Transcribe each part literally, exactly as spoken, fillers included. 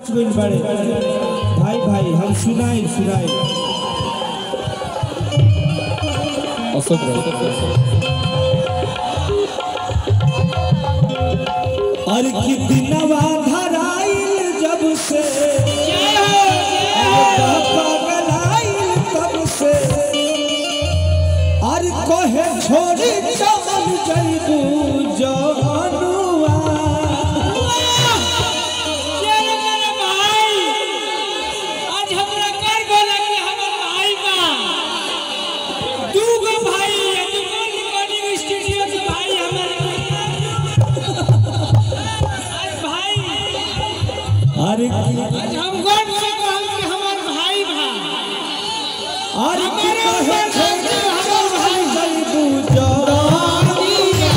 नाच गइल बड़े भाई भाई हम सुनाई सुनाई अशोक और कितनवा धराइल जब से पगलाइल तब से और कोहे छोड़ी चल जइबू जनुआ अरे आज हम गर्व से कहम कि हमार भाई भा अरे हमारे भाई जइबू जनुआ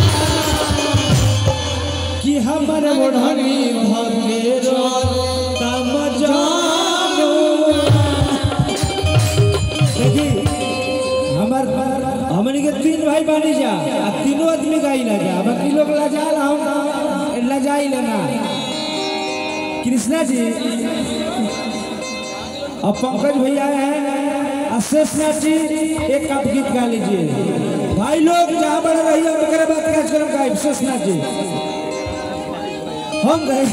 कि हमर ओढ़नी भगेरो तम जानो देखी हमर हमनी के तीन भाई बानी जा आ तीनों आदमी गाई ना जा हम तीन लोग लजाल हम लजाई लेना कृष्णा जी अब पंकज भैया हैं अशेषना जी एक आप गीत गा लीजिए भाई लोग जहाँ बड़े रहिए मेरे बात कार्यक्रम का अशेषना जी हम गए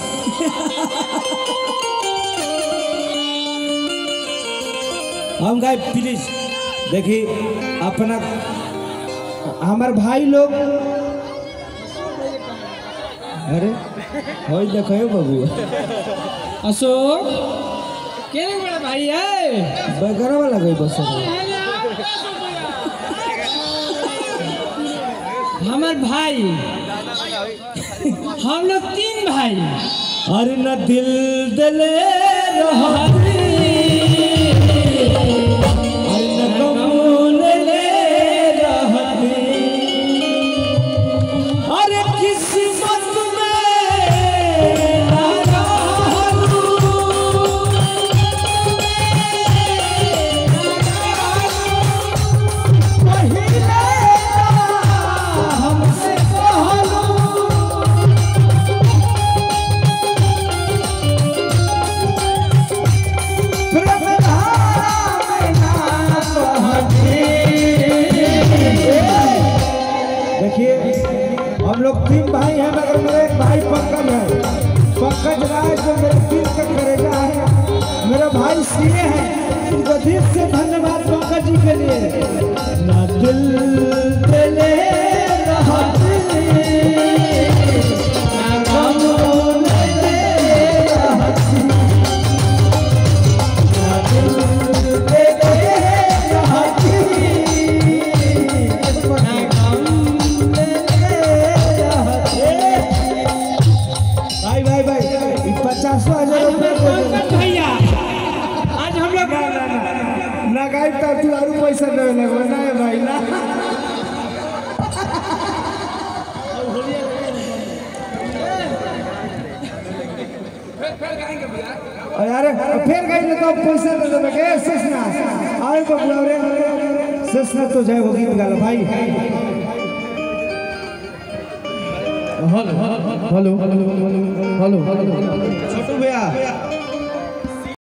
हम गए प्लीज देखिए अपना हमारे भाई लोग अरे हो देखो बाबू अशोक के बड़ा भाई है बगरा वाला गई बस हमार भाई हम लोग तीन भाई अरे न दिल दले रहती अरे न कमूल ले रहती अरे किस्मत हम लोग तीन भाई हैं मगर मेरा एक भाई पंकज है पंकज राय जो मेरे दिल का करेगा है मेरा भाई सीए है उनको दिल से धन्यवाद पंकज जी के लिए ना दिल दिले पचासों हजार रुपये भैया आज हम लोग ना गाय तो तू और पैसा देवे लगो ना भाई ना यार फिर गाय तो पैसा दे देबे के ससना आए बबुआ रे ससना तो जाए होगी गाल भाई हेलो हेलो हेलो हेलो छोटू भैया